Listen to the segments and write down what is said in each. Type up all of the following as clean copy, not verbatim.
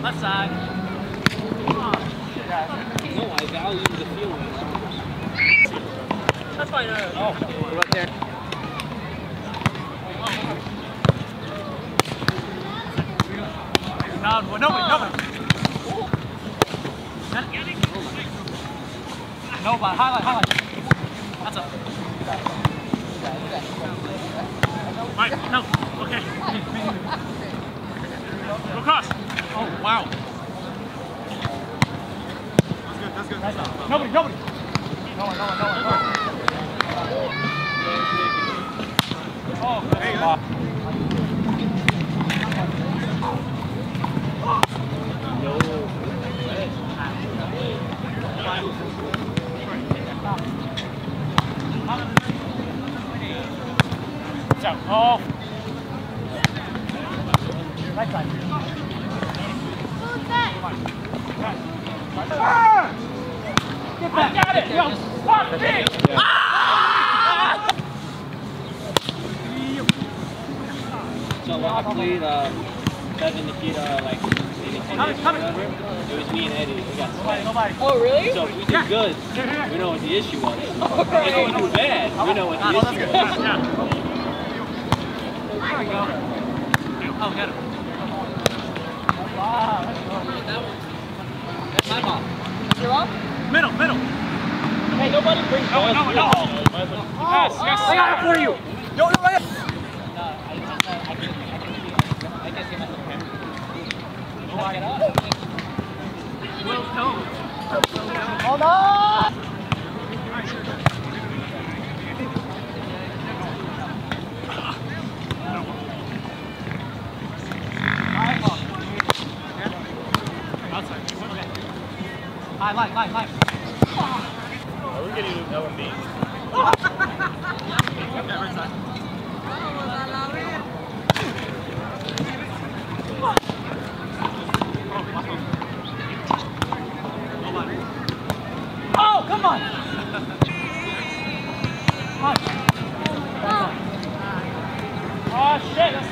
Left side. No, I value the feeling. That's fine. Oh, what about there? Nobody. Nobody. Highlight. That's up. Right, no. Okay. Go across. Oh, wow. That's good. Nobody. No one. Oh, hey, Oh. Right side. Who's that? Get back. I got it. Yo, fuck me. Yeah. Ah! So luckily, Kevin, Nikita, like, maybe 10 days or whatever, it was me and Eddie. We got Nobody. Oh, really? So if we do good, we know what the issue was. If we do bad, we know what the issue was. Yeah. There we go. Oh, get him. Wow. That's my ball. You're up? Middle. Hey, nobody brings balls. No. Yes. I got it for you. No, right. I can't see myself. Oh no! Outside. Line. Are we getting L&B? Right side. Oh, come on! Oh, shit! That's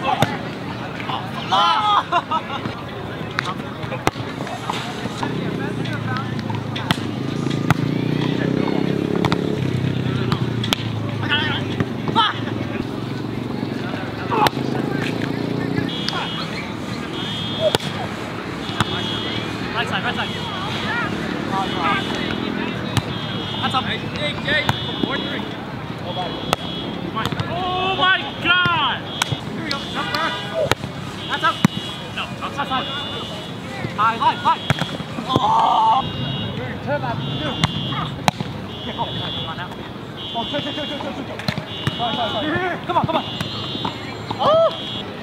Right side. That's up. Hey, Jay, 4-3. Oh my God! Here we go. Jump first. That's up. No, outside. High. Oh! Turn that. Come on now. Oh, two. Sorry. Come on. Oh!